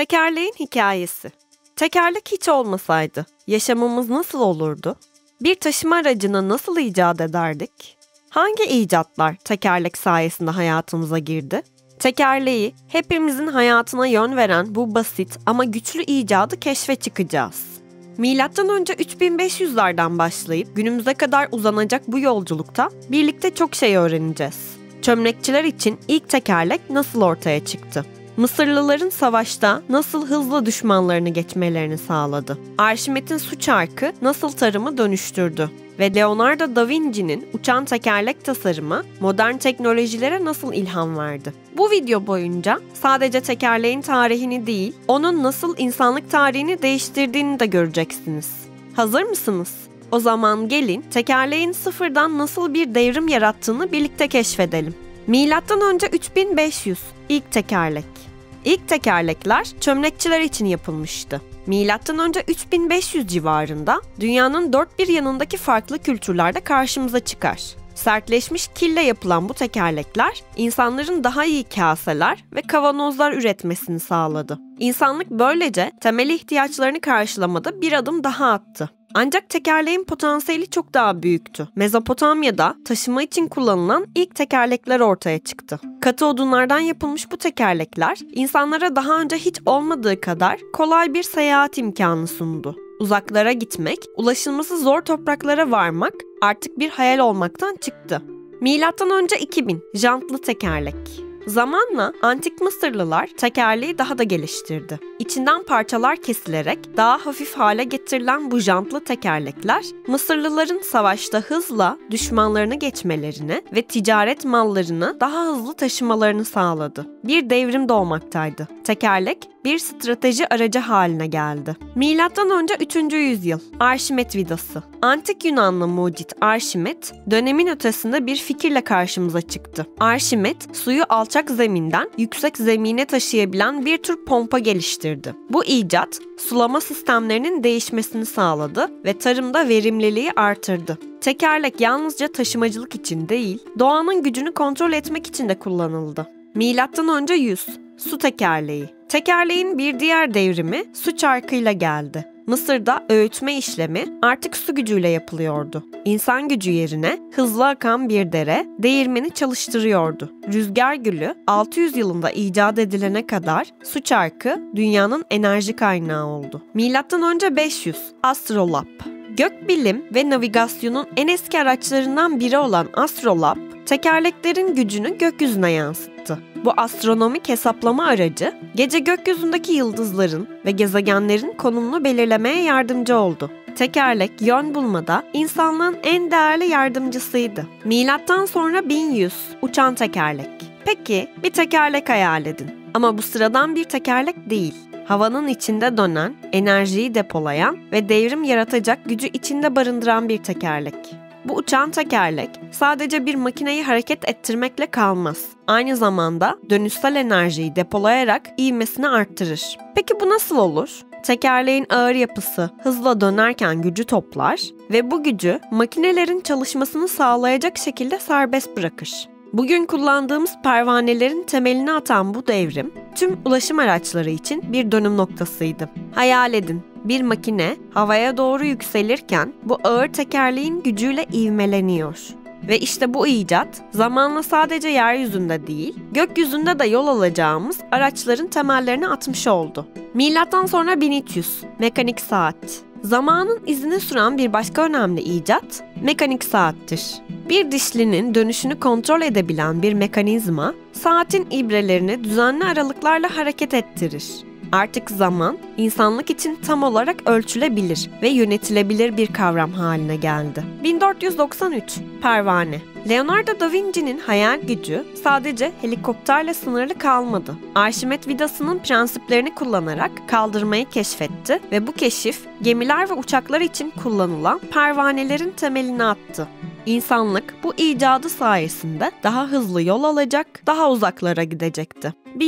Tekerleğin hikayesi. Tekerlek hiç olmasaydı yaşamımız nasıl olurdu? Bir taşıma aracını nasıl icat ederdik? Hangi icatlar tekerlek sayesinde hayatımıza girdi? Tekerleği hepimizin hayatına yön veren bu basit ama güçlü icadı keşfe çıkacağız. Milattan önce 3500'lerden başlayıp günümüze kadar uzanacak bu yolculukta birlikte çok şey öğreneceğiz. Çömlekçiler için ilk tekerlek nasıl ortaya çıktı? Mısırlıların savaşta nasıl hızla düşmanlarını geçmelerini sağladı? Arşimet'in su çarkı nasıl tarımı dönüştürdü? Ve Leonardo da Vinci'nin uçan tekerlek tasarımı modern teknolojilere nasıl ilham verdi? Bu video boyunca sadece tekerleğin tarihini değil, onun nasıl insanlık tarihini değiştirdiğini de göreceksiniz. Hazır mısınız? O zaman gelin tekerleğin sıfırdan nasıl bir devrim yarattığını birlikte keşfedelim. Milattan önce 3500 ilk tekerlek. İlk tekerlekler çömlekçiler için yapılmıştı. Milattan önce 3500 civarında dünyanın dört bir yanındaki farklı kültürlerde karşımıza çıkar. Sertleşmiş kille yapılan bu tekerlekler insanların daha iyi kaseler ve kavanozlar üretmesini sağladı. İnsanlık böylece temel ihtiyaçlarını karşılamada bir adım daha attı. Ancak tekerleğin potansiyeli çok daha büyüktü. Mezopotamya'da taşıma için kullanılan ilk tekerlekler ortaya çıktı. Katı odunlardan yapılmış bu tekerlekler, insanlara daha önce hiç olmadığı kadar kolay bir seyahat imkanı sundu. Uzaklara gitmek, ulaşılması zor topraklara varmak artık bir hayal olmaktan çıktı. Milattan önce 2000, jantlı tekerlek. Zamanla antik Mısırlılar tekerleği daha da geliştirdi. İçinden parçalar kesilerek daha hafif hale getirilen bu jantlı tekerlekler, Mısırlıların savaşta hızla düşmanlarını geçmelerini ve ticaret mallarını daha hızlı taşımalarını sağladı. Bir devrim doğmaktaydı. Tekerlek bir strateji aracı haline geldi. Milattan önce 3. yüzyıl, Arşimet vidası. Antik Yunanlı mucit Arşimet, dönemin ötesinde bir fikirle karşımıza çıktı. Arşimet, suyu alçak zeminden yüksek zemine taşıyabilen bir tür pompa geliştirdi. Bu icat, sulama sistemlerinin değişmesini sağladı ve tarımda verimliliği artırdı. Tekerlek yalnızca taşımacılık için değil, doğanın gücünü kontrol etmek için de kullanıldı. Milattan önce 100, su tekerleği. Tekerleğin bir diğer devrimi su çarkıyla geldi. Mısır'da öğütme işlemi artık su gücüyle yapılıyordu. İnsan gücü yerine hızlı akan bir dere değirmeni çalıştırıyordu. Rüzgar gülü 600 yılında icat edilene kadar su çarkı dünyanın enerji kaynağı oldu. Milattan önce 500, astrolab. Gökbilim ve navigasyonun en eski araçlarından biri olan astrolab, tekerleklerin gücünü gökyüzüne yansıttı. Bu astronomik hesaplama aracı, gece gökyüzündeki yıldızların ve gezegenlerin konumunu belirlemeye yardımcı oldu. Tekerlek, yön bulmada insanlığın en değerli yardımcısıydı. Milattan sonra 1100, uçan tekerlek. Peki, bir tekerlek hayal edin. Ama bu sıradan bir tekerlek değil. Havanın içinde dönen, enerjiyi depolayan ve devrim yaratacak gücü içinde barındıran bir tekerlek. Bu uçan tekerlek sadece bir makineyi hareket ettirmekle kalmaz. Aynı zamanda dönüşsel enerjiyi depolayarak ivmesini arttırır. Peki bu nasıl olur? Tekerleğin ağır yapısı hızla dönerken gücü toplar ve bu gücü makinelerin çalışmasını sağlayacak şekilde serbest bırakır. Bugün kullandığımız pervanelerin temelini atan bu devrim, tüm ulaşım araçları için bir dönüm noktasıydı. Hayal edin, bir makine havaya doğru yükselirken bu ağır tekerleğin gücüyle ivmeleniyor. Ve işte bu icat, zamanla sadece yeryüzünde değil, gökyüzünde de yol alacağımız araçların temellerini atmış oldu. Milattan sonra 1300, mekanik saat. Zamanın izini süren bir başka önemli icat, mekanik saattir. Bir dişlinin dönüşünü kontrol edebilen bir mekanizma, saatin ibrelerini düzenli aralıklarla hareket ettirir. Artık zaman, insanlık için tam olarak ölçülebilir ve yönetilebilir bir kavram haline geldi. 1493, pervane. Leonardo da Vinci'nin hayal gücü sadece helikopterle sınırlı kalmadı. Arşimet vidasının prensiplerini kullanarak kaldırmayı keşfetti ve bu keşif gemiler ve uçaklar için kullanılan pervanelerin temelini attı. İnsanlık bu icadı sayesinde daha hızlı yol alacak, daha uzaklara gidecekti.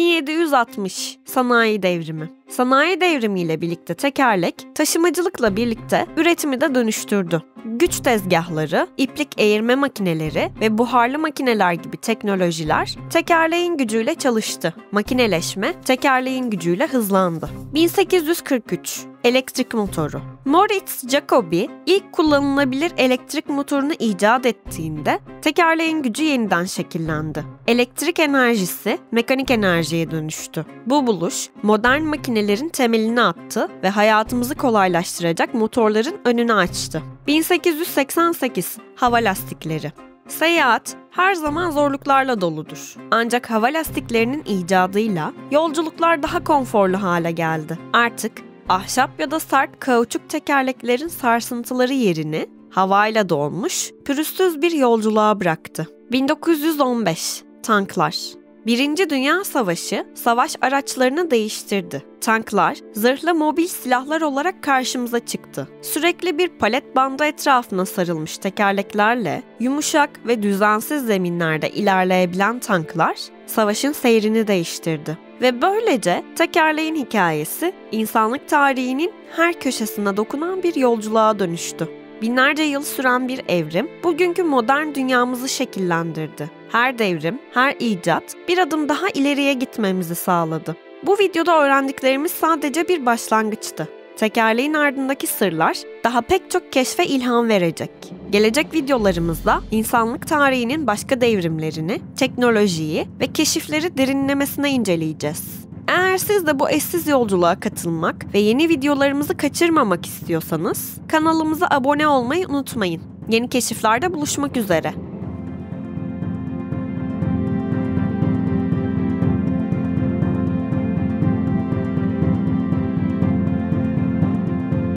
1760, sanayi devrimi. Sanayi devrimiyle birlikte tekerlek, taşımacılıkla birlikte üretimi de dönüştürdü. güç tezgahları, iplik eğirme makineleri ve buharlı makineler gibi teknolojiler tekerleğin gücüyle çalıştı. Makineleşme tekerleğin gücüyle hızlandı. 1843 Elektrik motoru. Moritz Jacobi ilk kullanılabilir elektrik motorunu icat ettiğinde tekerleğin gücü yeniden şekillendi. Elektrik enerjisi mekanik enerjiye dönüştü. Bu buluş modern makinelerin temelini attı ve hayatımızı kolaylaştıracak motorların önünü açtı. 1888 Hava lastikleri. Seyahat her zaman zorluklarla doludur. Ancak hava lastiklerinin icadıyla yolculuklar daha konforlu hale geldi. Artık ahşap ya da sert kauçuk tekerleklerin sarsıntıları yerini havayla dolmuş, pürüzsüz bir yolculuğa bıraktı. 1915 Tanklar. Birinci Dünya Savaşı savaş araçlarını değiştirdi. Tanklar, zırhlı mobil silahlar olarak karşımıza çıktı. Sürekli bir palet bandı etrafına sarılmış tekerleklerle yumuşak ve düzensiz zeminlerde ilerleyebilen tanklar, savaşın seyrini değiştirdi. Ve böylece tekerleğin hikayesi, insanlık tarihinin her köşesine dokunan bir yolculuğa dönüştü. Binlerce yıl süren bir evrim, bugünkü modern dünyamızı şekillendirdi. Her devrim, her icat bir adım daha ileriye gitmemizi sağladı. Bu videoda öğrendiklerimiz sadece bir başlangıçtı. Tekerleğin ardındaki sırlar daha pek çok keşfe ilham verecek. Gelecek videolarımızda insanlık tarihinin başka devrimlerini, teknolojiyi ve keşifleri derinlemesine inceleyeceğiz. Eğer siz de bu eşsiz yolculuğa katılmak ve yeni videolarımızı kaçırmamak istiyorsanız kanalımıza abone olmayı unutmayın. Yeni keşiflerde buluşmak üzere.